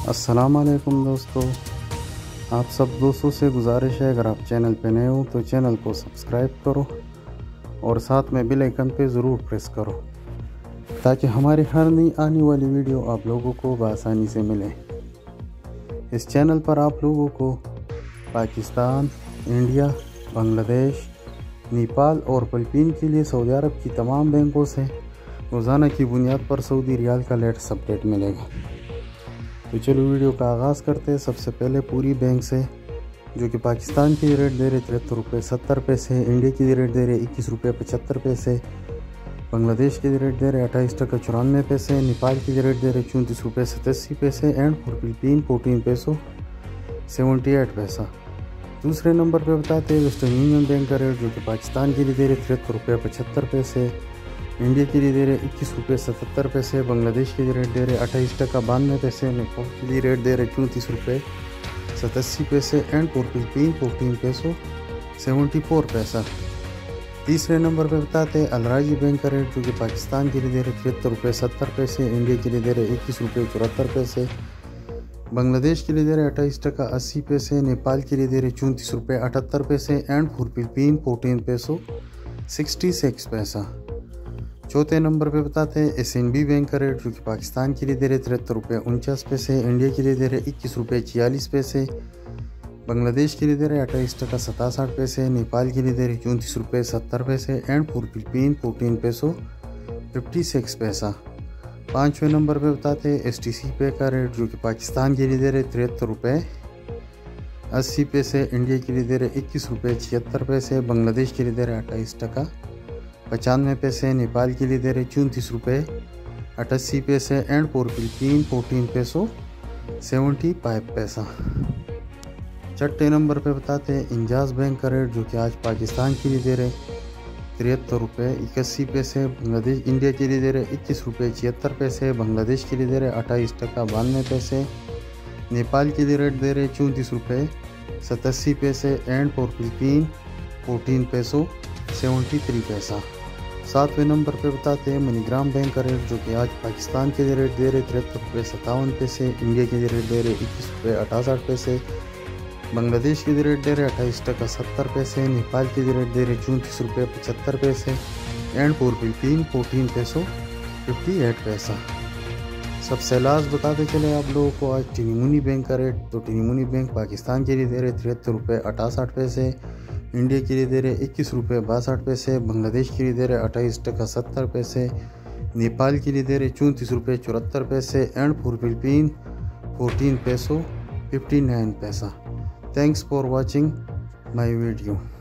अस्सलाम वालेकुम दोस्तों, आप सब दोस्तों से गुजारिश है अगर आप चैनल पे नए हो तो चैनल को सब्सक्राइब करो और साथ में बेल आइकन पे ज़रूर प्रेस करो ताकि हमारी हर नई आने वाली वीडियो आप लोगों को बआसानी से मिले। इस चैनल पर आप लोगों को पाकिस्तान, इंडिया, बांग्लादेश, नेपाल और फिलीपीन के लिए सऊदी अरब की तमाम बैंकों से रोज़ाना की बुनियाद पर सऊदी रियाल का लेटेस्ट अपडेट मिलेगा। तो चलो वीडियो का आगाज़ करते हैं। सबसे पहले पूरी बैंक से, जो कि पाकिस्तान की रेट दे रहे 73 रुपये 70 पैसे, इंडिया की रेट दे रहे 21 रुपये 75 पैसे, बांग्लादेश की रेट दे रहे 28 टका 94 पैसे, नेपाल की रेट दे रहे 34 रुपये 87 पैसे एंड फॉर फिलीपीन 14 पेसो 78 पैसा। दूसरे नंबर पे बताते हैं वेस्टर्न यूनियन बैंक का रेट, जो कि पाकिस्तान के लिए दे रहे 73 रुपये 75 पैसे, इंडिया के लिए दे रहे 21 रुपये 77 पैसे, बांग्लादेश के लिए रेट दे रहे 28 टका 92 पैसे, नेपाल के लिए रेट दे रहे 34 रुपये 87 पैसे एंड फॉर फिलीपीन 14 पेसो 74 पैसा। तीसरे नंबर पे बताते हैं अलराजी बैंक का रेट, जो कि पाकिस्तान के लिए दे रहे 73 रुपये 70 पैसे, इंडिया के लिए दे रहे 21 रुपये 74 पैसे, बांग्लादेश के लिए दे रहे 28 टका 80 पैसे, नेपाल के लिए दे रहे 34 रुपये 78 पैसे एंड फॉर फिलीपीन 14 पेसो 66 पैसा। चौथे नंबर पे बताते हैं SNB बैंक का रेट, जो कि पाकिस्तान के लिए दे रहे 73 रुपये 49 पैसे, इंडिया के लिए दे रहे 21 रुपये 46 पैसे, बांग्लादेश के लिए दे रहे 28 टका 67 पैसे, नेपाल के लिए दे रहे 34 रुपये 70 पैसे एंड फॉर फिलीपीन 14 पेसो 56 पैसा। पाँचवें नंबर पे बताते हैं STC पे का रेट, जो कि पाकिस्तान के लिए दे रहे 73 रुपये 80 पैसे, इंडिया के लिए दे रहे 21 रुपये 76 पैसे, बांग्लादेश के लिए दे रहे 28 टका 95 पैसे, नेपाल के लिए दे रहे 34 रुपये 88 पैसे एंड फॉर फिलीपीन 14 पेसो 75 पैसा। छठे नंबर पे बताते हैं इंजाज बैंक का रेट, जो कि आज पाकिस्तान के लिए दे रहे 73 रुपये 81 पैसे, बांग्लादेश इंडिया के लिए दे रहे 21 रुपये 76 पैसे, बांग्लादेश के लिए दे रहे 28 टका 92 पैसे, नेपाल के लिए रेट दे रहे 34 रुपये 87 पैसे एंड फॉर फिलीपीन 14 पेसो 73 पैसा। सातवें नंबर पे बताते हैं मनीग्राम बैंक का रेट, जो कि आज पाकिस्तान के लिए रेट दे रहे 73 रुपये 57 पैसे, इंडिया के लिए रेट दे रहे 21 रुपये 68 पैसे, बांग्लादेश के लिए रेट दे रहे 28 टका 70 पैसे, नेपाल के लिए रेट दे रहे 34 रुपये 75 पैसे एंड फॉर फिलीपीन 14 पेसो 58 पैसा। सबसे लास्ट बताते चले आप लोगों को आज टिनिमुनी बैंक का रेट। तो टिनिमुनी बैंक पाकिस्तान के लिए दे रहे 73 रुपये 68 पैसे, इंडिया के लिए दे रहे 21 रुपये 62 पैसे, बांग्लादेश के लिए दे रहे 28 टका 70 पैसे, नेपाल के लिए दे रहे 34 रुपये 74 पैसे एंड फॉर फिलीपीन 14 पेसो 59 पैसा। Thanks for watching my video.